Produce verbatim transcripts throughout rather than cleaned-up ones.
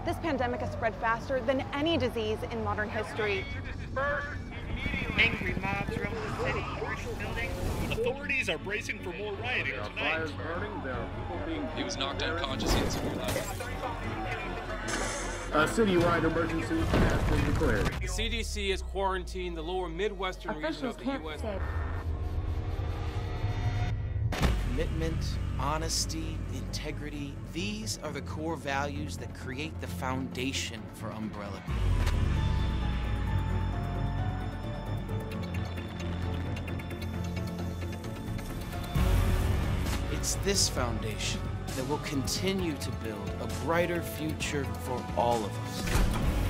This pandemic has spread faster than any disease in modern history. Angry mobs roam the city, British buildings. Authorities are bracing for more rioting There are tonight. fires burning. There are people being. He was knocked unconscious in severe A citywide emergency has been declared. The C D C has quarantined the lower Midwestern region of the U S Commitment, honesty, integrity, these are the core values that create the foundation for Umbrella Group. It's this foundation that will continue to build a brighter future for all of us.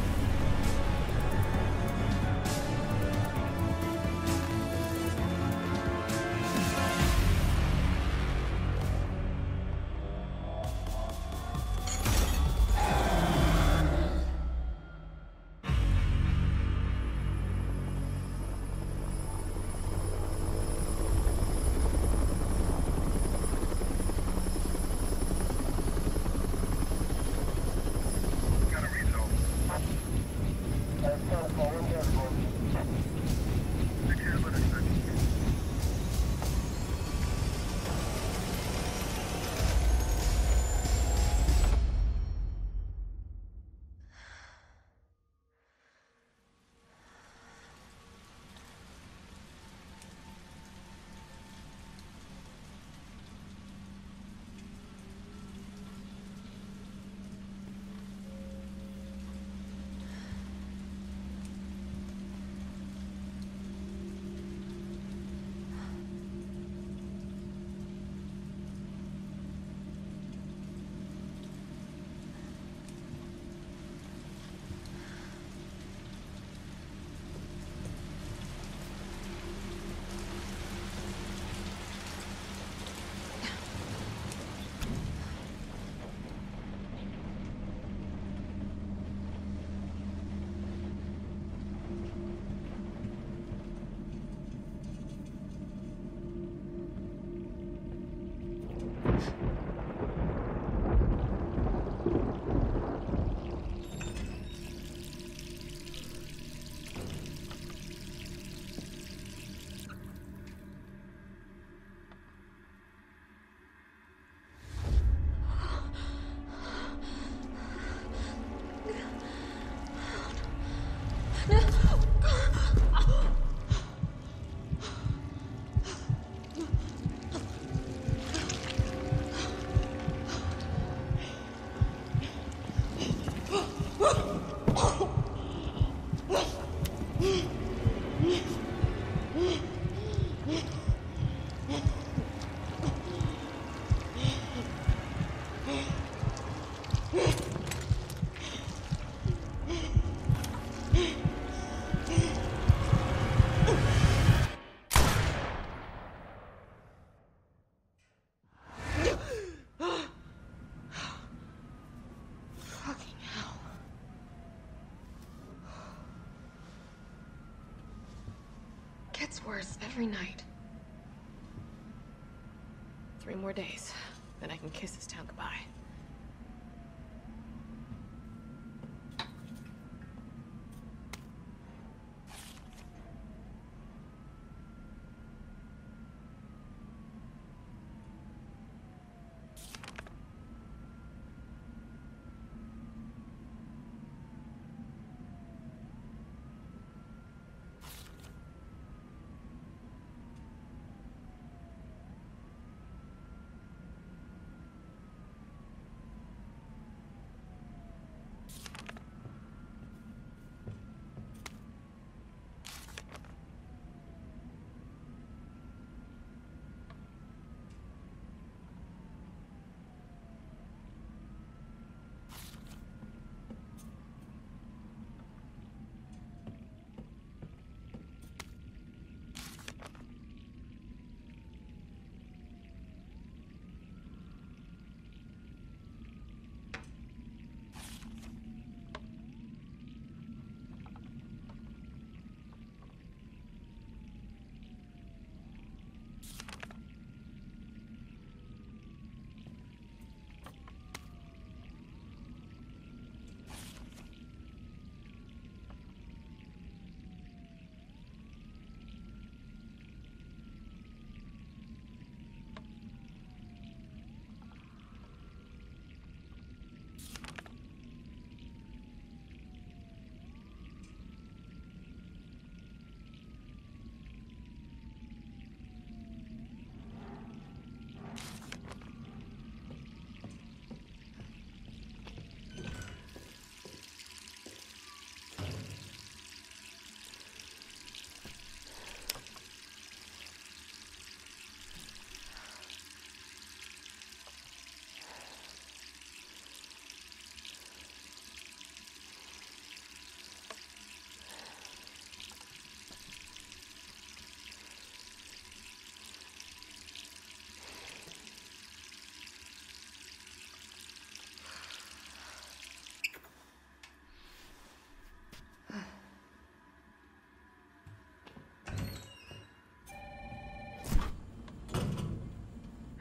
Gets worse every night. Three more days, then I can kiss this town goodbye.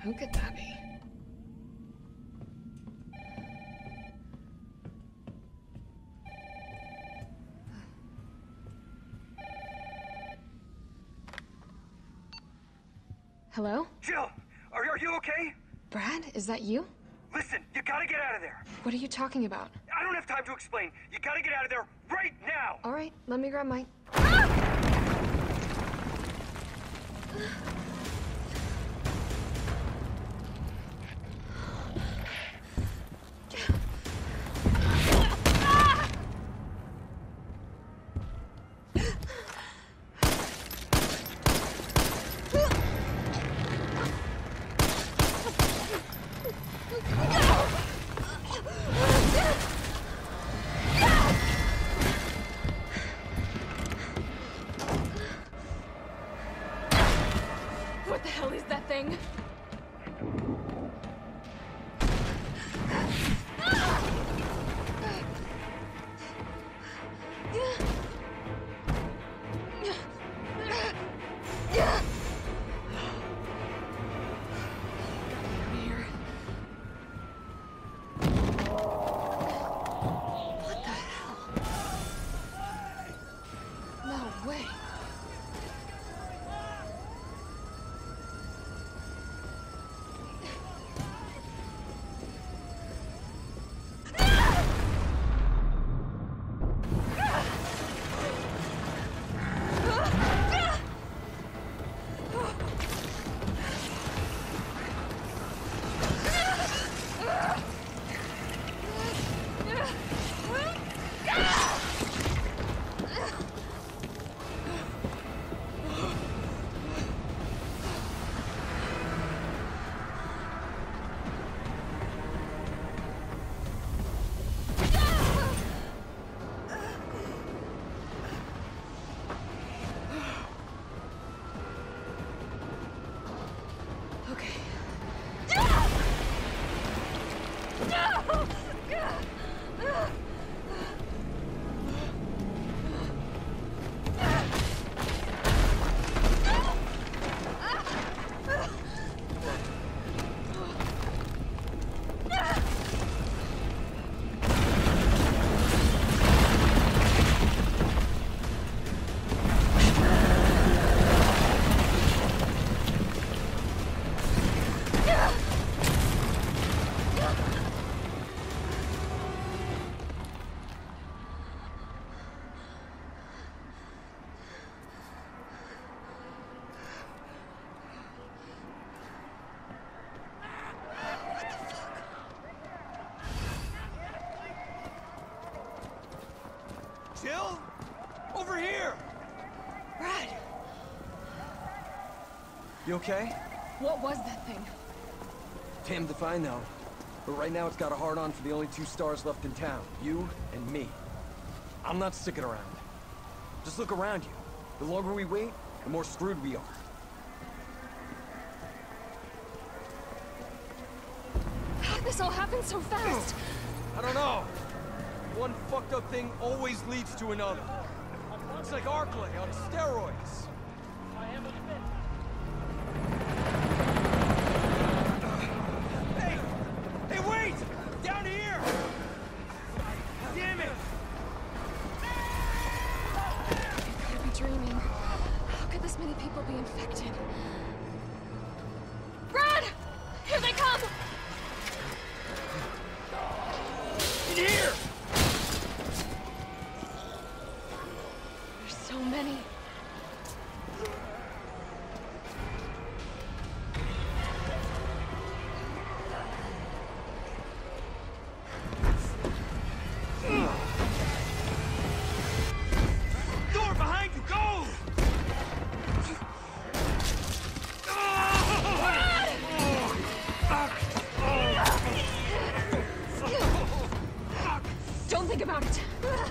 Who could that be? Hello? Jill, are, are you okay? Brad, is that you? Listen, you gotta get out of there. What are you talking about? I don't have time to explain. You gotta get out of there right now. All right, let me grab my... What the hell is that thing? What the hell? No way. Jill? Over here! Brad, You okay? what was that thing? Damned if I know. But right now it's got a hard-on for the only two stars left in town. You and me. I'm not sticking around. Just look around you. The longer we wait, the more screwed we are. How did this all happen so fast? I don't know. One fucked up thing always leads to another. It's like Arklay on steroids. Hey! Hey, wait! Down here! Damn it! I could be dreaming. How could this many people be infected? Brad! Here they come! In here! There's so many. Door behind you, go! Don't think about it.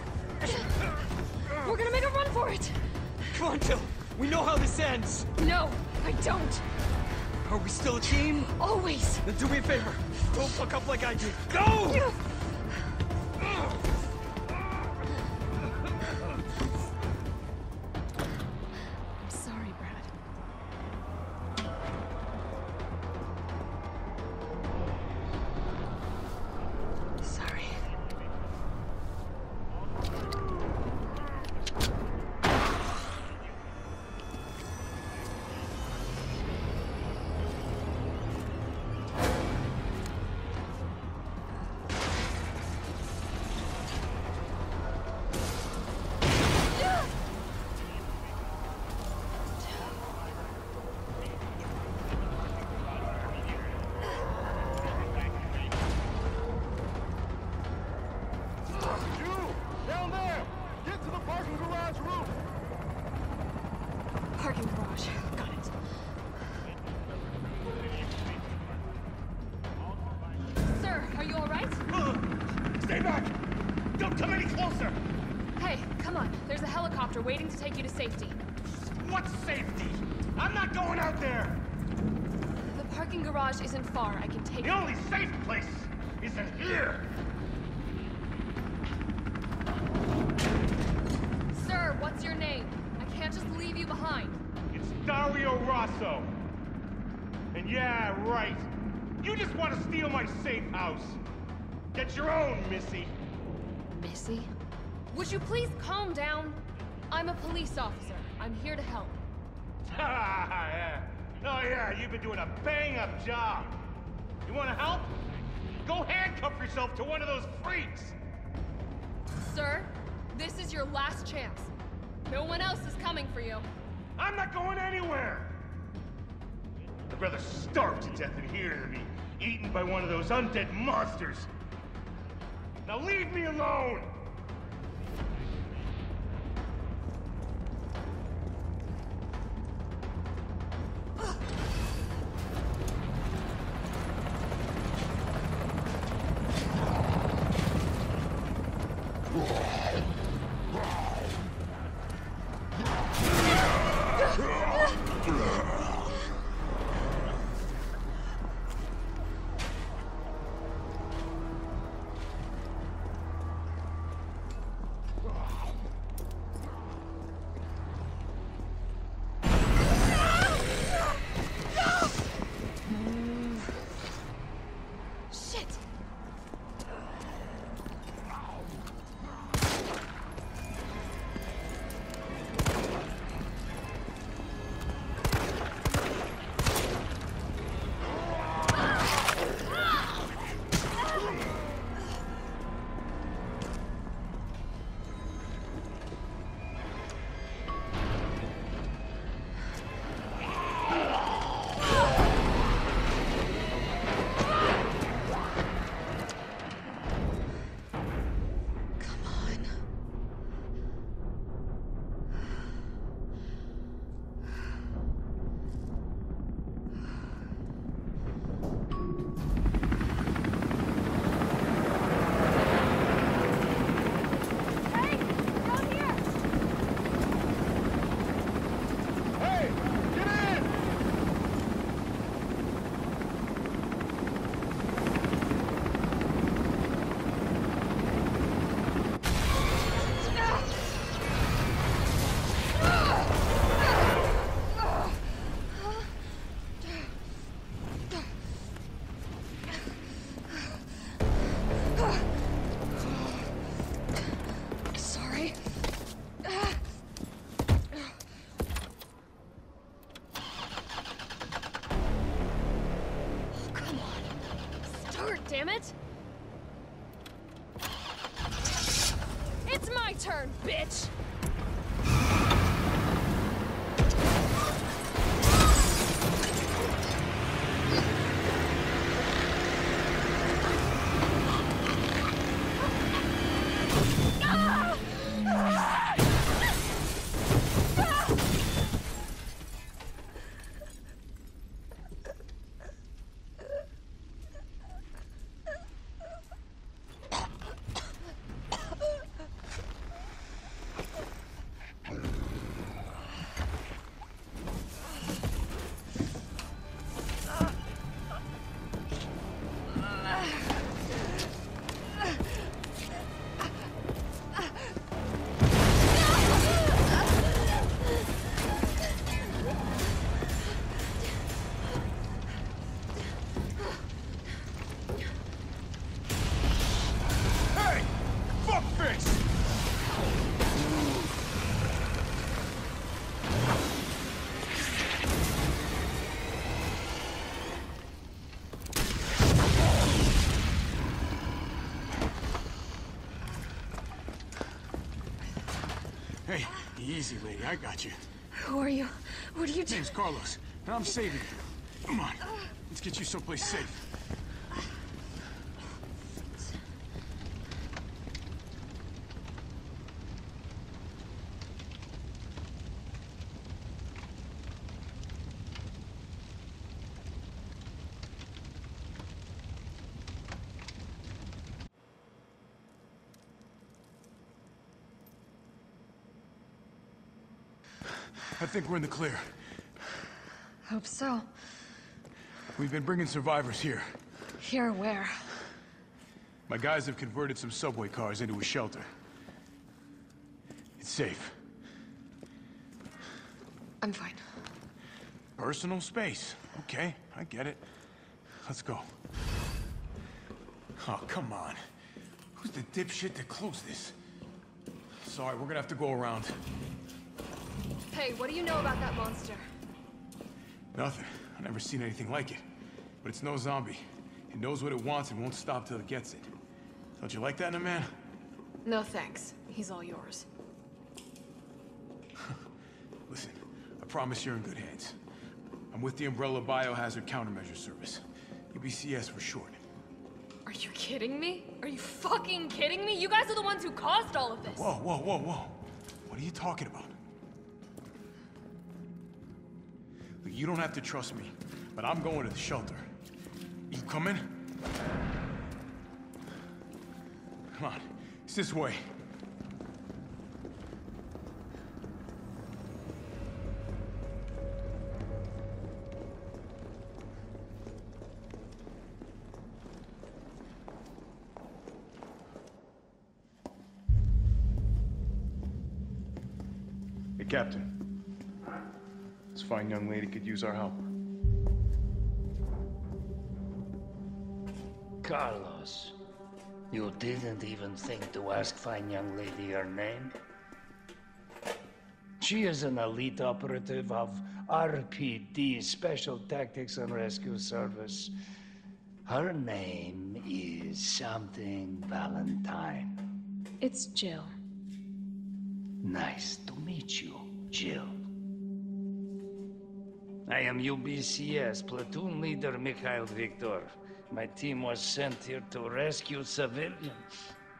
We're gonna make a run for it. Come on, Jill. We know how this ends. No, I don't. Are we still a team? Always. Then do me a favor. Don't fuck up like I did. Go! I'm sorry, Brad. parking garage. Got it. Sir, are you all right? Stay back! Don't come any closer! Hey, come on. There's a helicopter waiting to take you to safety. What safety? I'm not going out there! The parking garage isn't far. I can take The you. only safe place is in here! Sir, what's your name? I can't just leave you behind. It's Dario Rosso. And yeah, right. You just want to steal my safe house. Get your own, Missy. Missy? Would you please calm down? I'm a police officer. I'm here to help. yeah. Oh yeah, you've been doing a bang-up job. You want to help? Go handcuff yourself to one of those freaks. Sir, this is your last chance. No one else is coming for you. I'm not going anywhere. I'd rather starve to death in here than be eaten by one of those undead monsters. Now leave me alone! Damn it! It's my turn, bitch! Hey, easy, lady. I got you. Who are you? What are you doing? Name's Carlos, and I'm saving you. Come on, let's get you someplace safe. I think we're in the clear. Hope so. We've been bringing survivors here. Here where? My guys have converted some subway cars into a shelter. It's safe. I'm fine. Personal space. Okay, I get it. Let's go. Oh, come on. Who's the dipshit that closed this? Sorry, we're gonna have to go around. Hey, what do you know about that monster? Nothing. I've never seen anything like it. But it's no zombie. It knows what it wants and won't stop till it gets it. Don't you like that in a man? No thanks. He's all yours. Listen, I promise you're in good hands. I'm with the Umbrella Biohazard Countermeasure Service. U B C S for short. Are you kidding me? Are you fucking kidding me? You guys are the ones who caused all of this. Whoa, whoa, whoa, whoa. What are you talking about? Look, you don't have to trust me, but I'm going to the shelter. You coming? Come on, it's this way. Hey, Captain. This fine young lady could use our help. Carlos, you didn't even think to ask fine young lady her name? She is an elite operative of R P D, Special Tactics and Rescue Service. Her name is something Valentine. It's Jill. Nice to meet you, Jill. I am U B C S Platoon Leader Mikhail Viktor. My team was sent here to rescue civilians.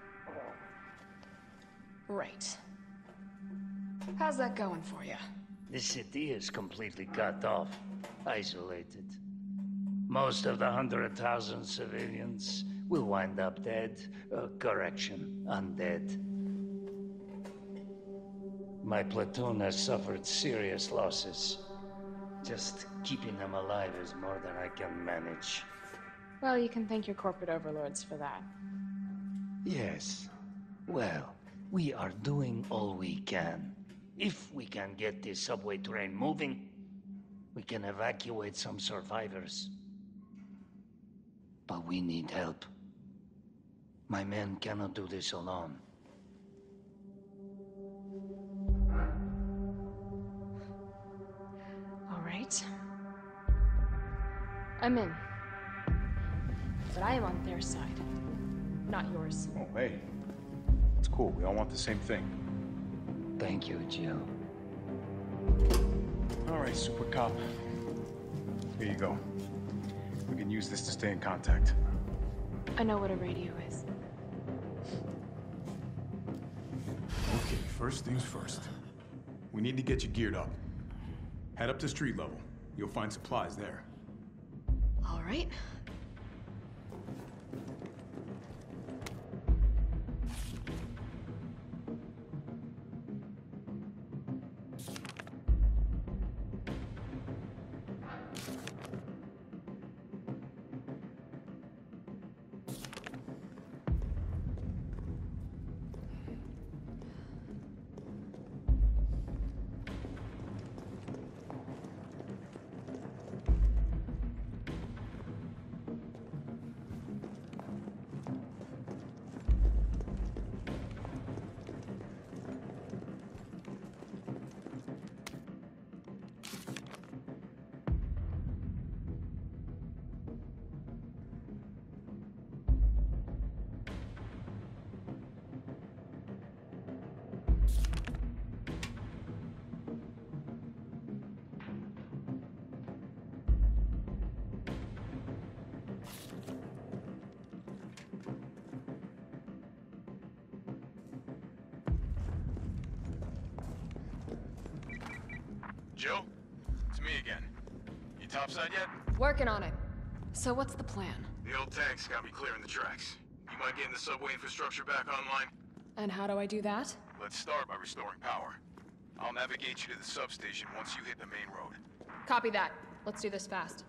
Right. How's that going for you? The city is completely cut off, isolated. Most of the hundred thousand civilians will wind up dead. Uh, correction, undead. My platoon has suffered serious losses. Just keeping them alive is more than I can manage. Well, you can thank your corporate overlords for that. Yes. Well, we are doing all we can. If we can get this subway train moving, we can evacuate some survivors. But we need help. My men cannot do this alone. All right. I'm in. But I am on their side, not yours. Oh, hey. It's cool. We all want the same thing. Thank you, Jill. All right, Super Cop. Here you go. We can use this to stay in contact. I know what a radio is. Okay, first things first. We need to get you geared up. Head up to street level. You'll find supplies there. All right. Jill? It's me again. You topside yet? Working on it. So what's the plan? The old tank's got me clearing the tracks. You mind getting the subway infrastructure back online? And how do I do that? Let's start by restoring power. I'll navigate you to the substation once you hit the main road. Copy that. Let's do this fast.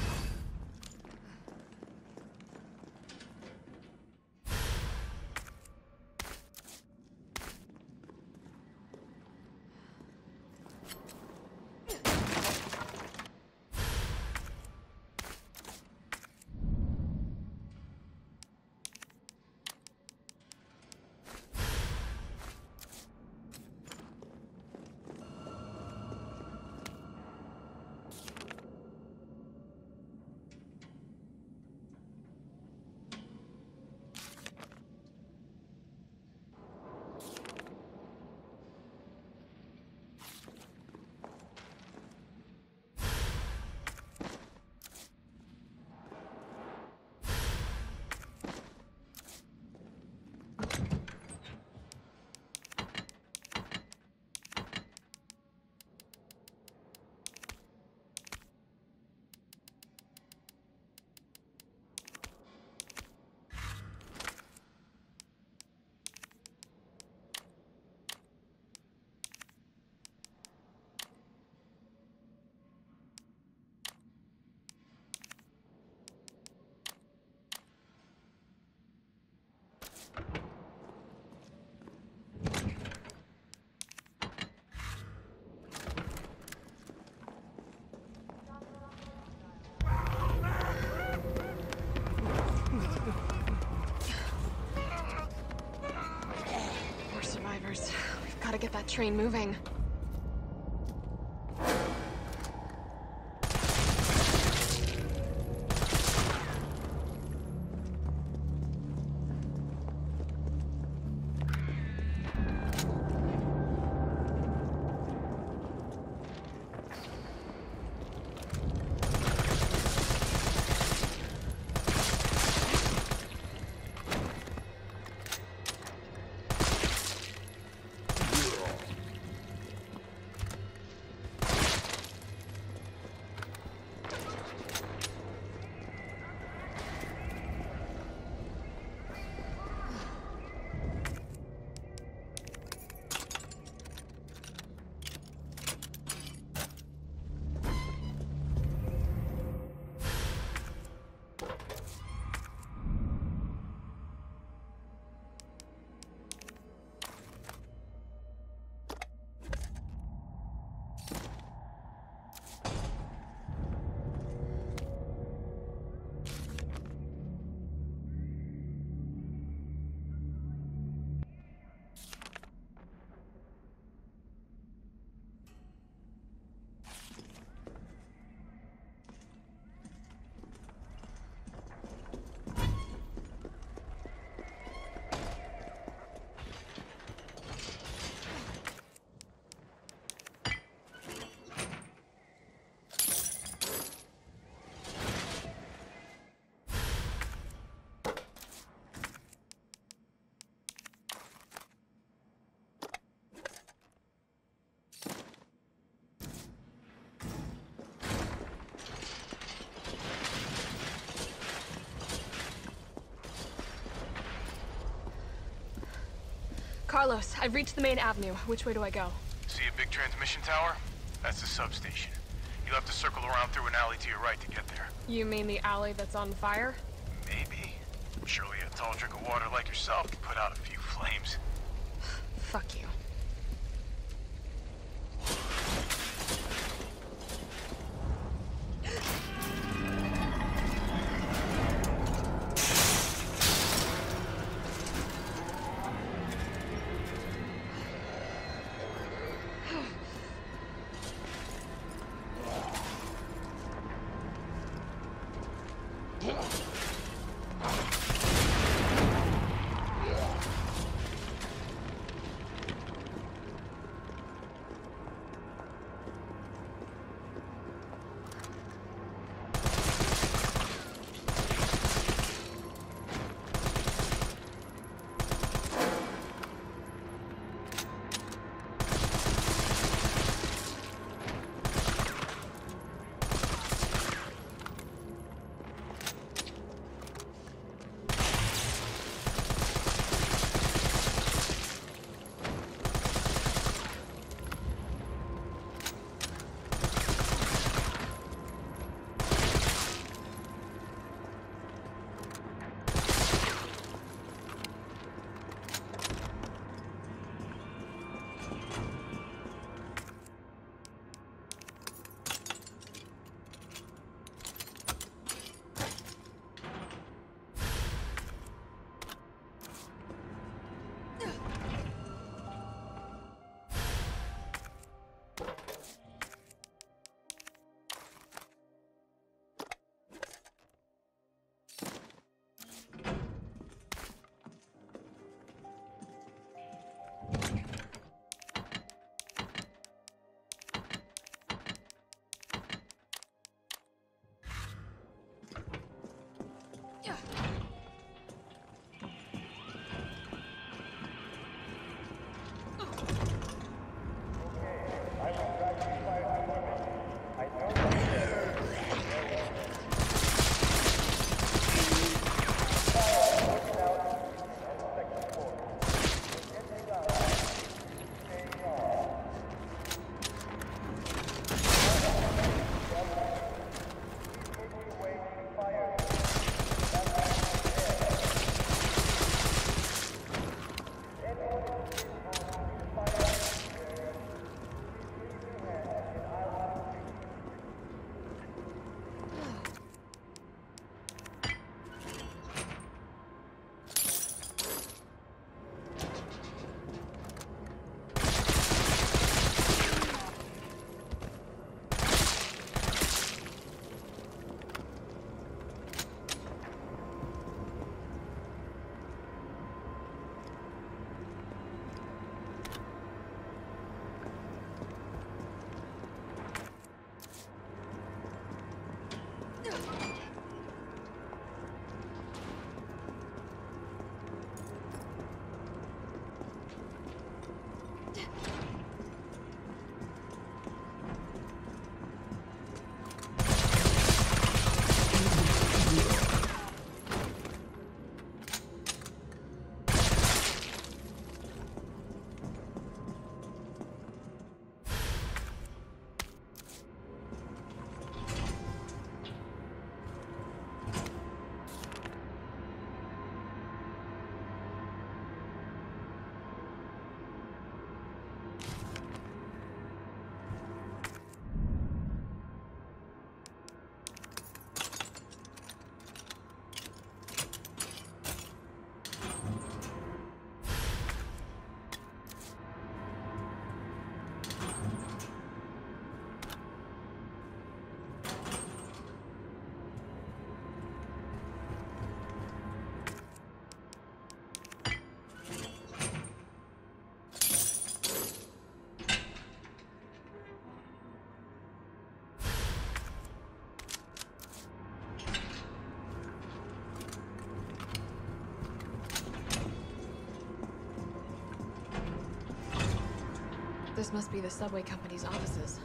We're survivors. We've got to get that train moving. Carlos, I've reached the main avenue. Which way do I go? See a big transmission tower? That's the substation. You'll have to circle around through an alley to your right to get there. You mean the alley that's on fire? Maybe. Surely a tall drink of water like yourself can put out a few flames. Fuck you. This must be the subway company's offices.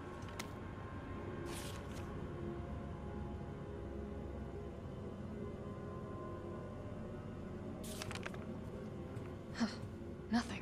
Huh. Nothing.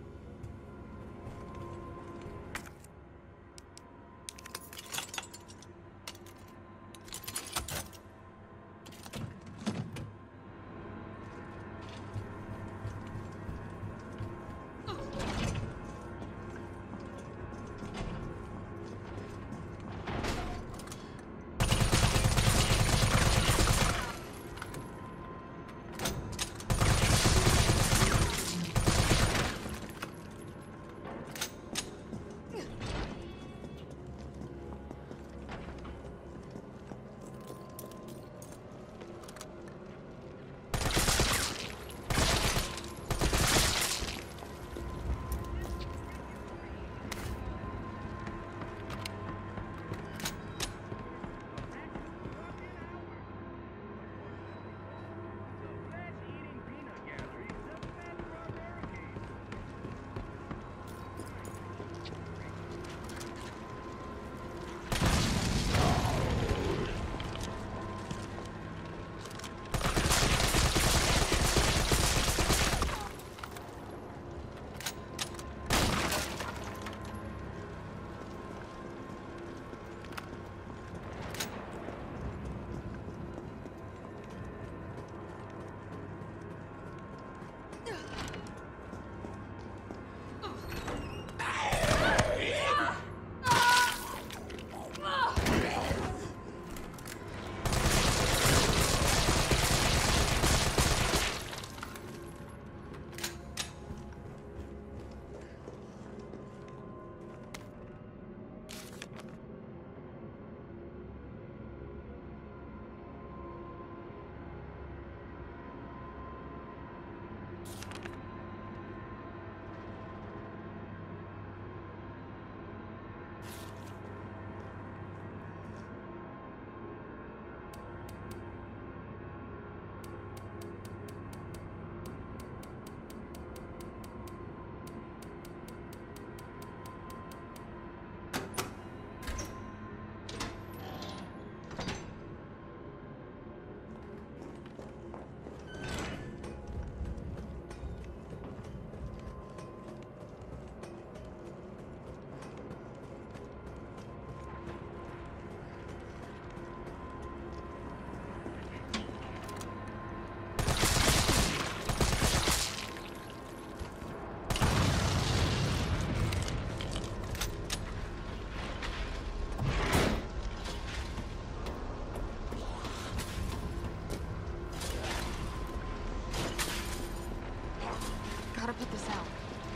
Gotta put this out.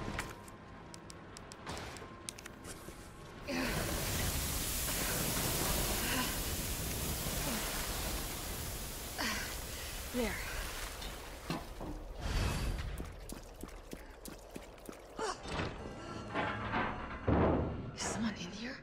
There. Is someone in here?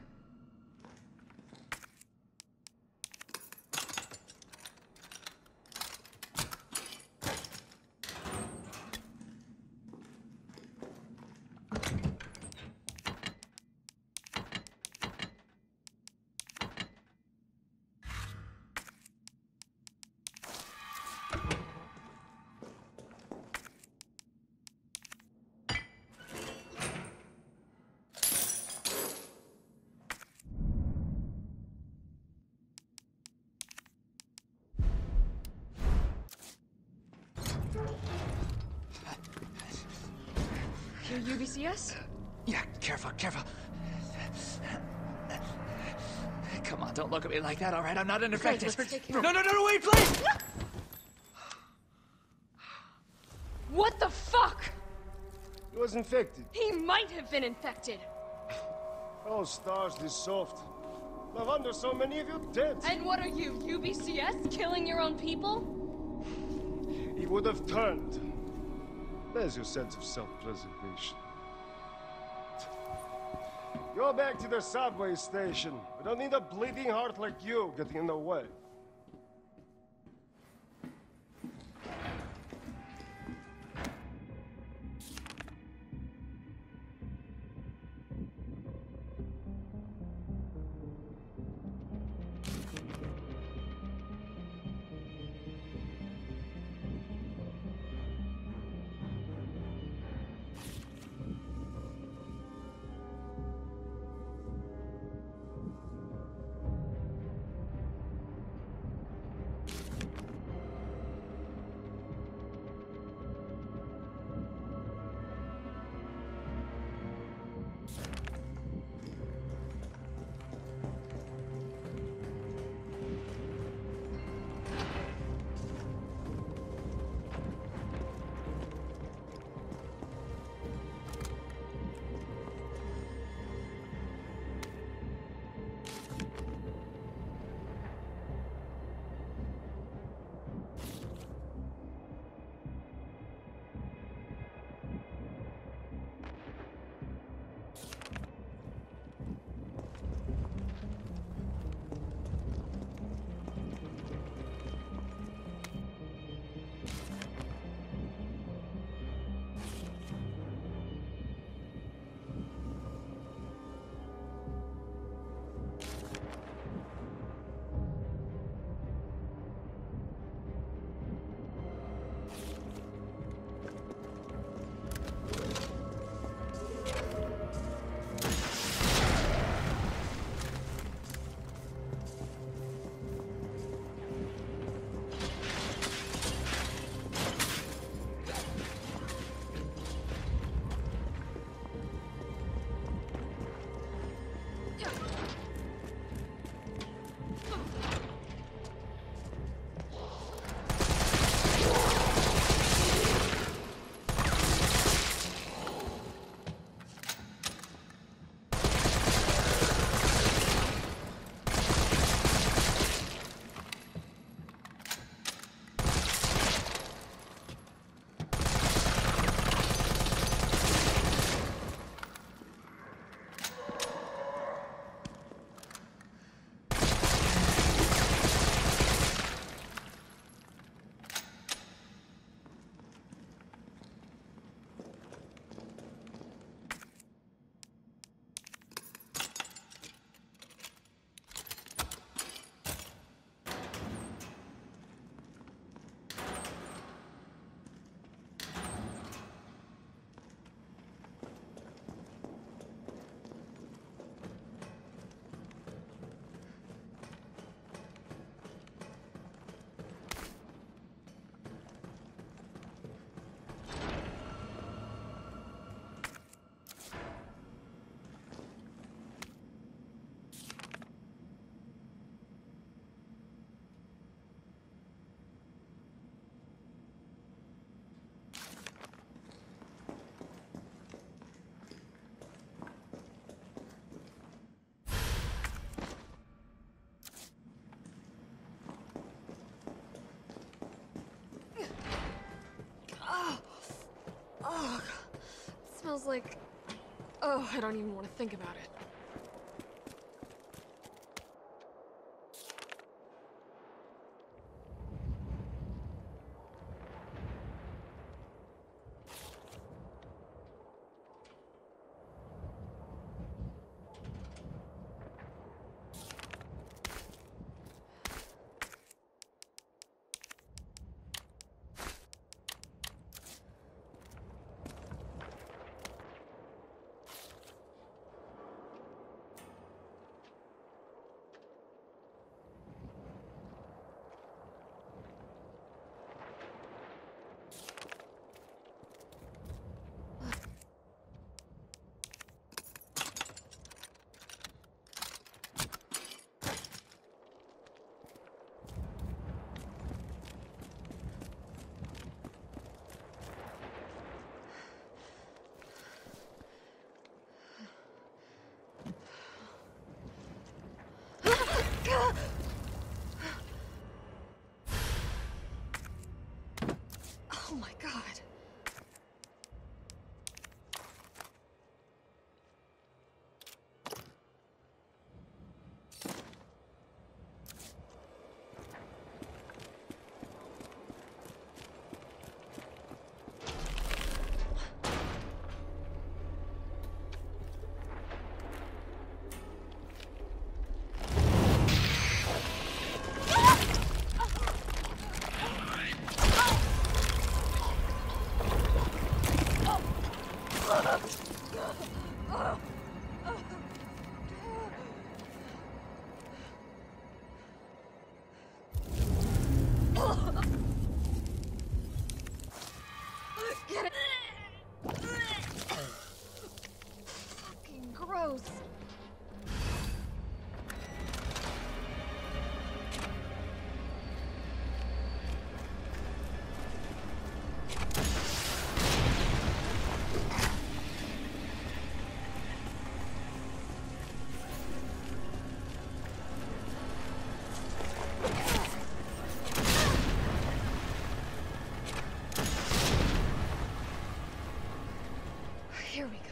You're U B C S? Yeah, careful, careful. Come on, don't look at me like that, all right? I'm not an infected. No, no, no, no, wait, please! What the fuck? He was infected. He might have been infected. Oh, stars, this soft. No wonder so many of you dead. And what are you, U B C S? Killing your own people? He would have turned. There's your sense of self-preservation. Go back to the subway station. We don't need a bleeding heart like you getting in the way. Oh, it smells like... Oh, I don't even want to think about it. Oh my God. Get it. Fucking gross. Here we go.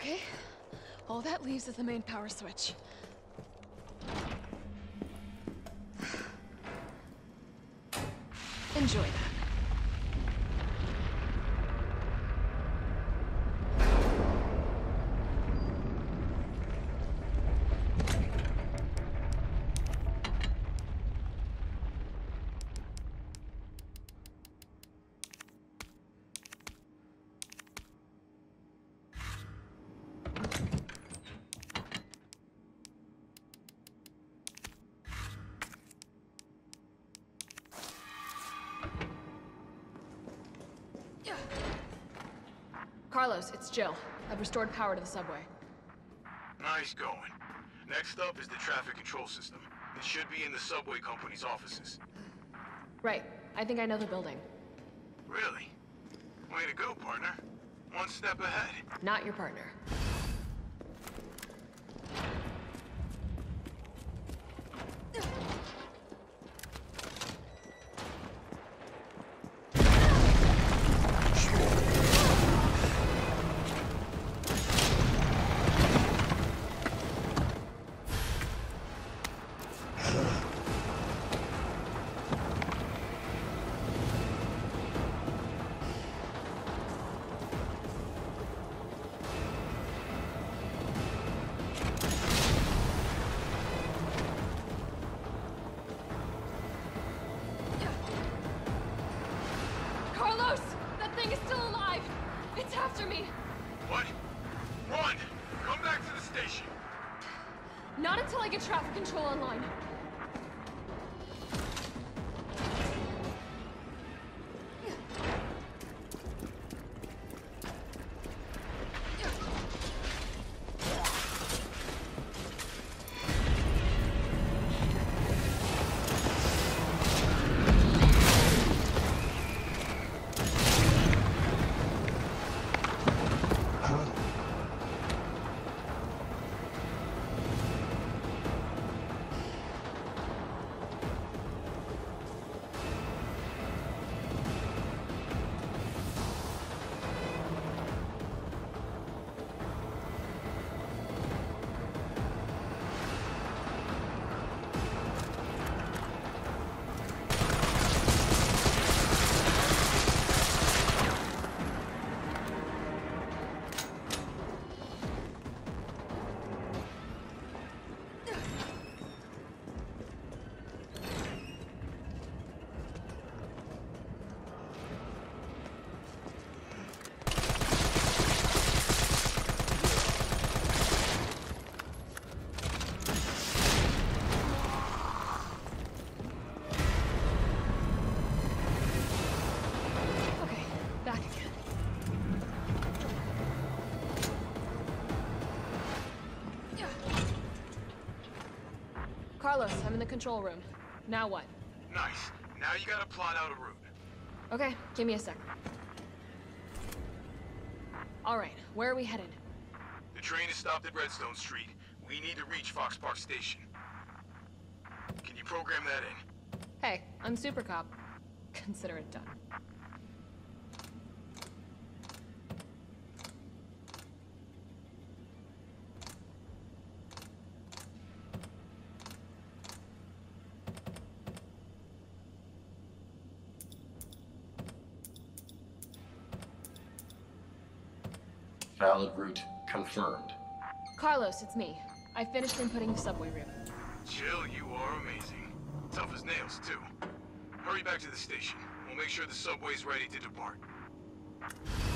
Okay. All that leaves is the main power switch. Enjoy that. Carlos, it's Jill. I've restored power to the subway. Nice going. Next up is the traffic control system. It should be in the subway company's offices. Right. I think I know the building. Really? Way to go, partner. One step ahead. Not your partner. After me! What? Run! Come back to the station! Not until I get traffic control online. Carlos, I'm in the control room. Now what? Nice. Now you gotta plot out a route. Okay, give me a sec. All right, where are we headed? The train is stopped at Redstone Street. We need to reach Fox Park Station. Can you program that in? Hey, I'm Super Cop. Consider it done. Valid route confirmed. Carlos, it's me. I finished inputting the subway route. Jill, you are amazing. Tough as nails, too. Hurry back to the station. We'll make sure the subway's ready to depart.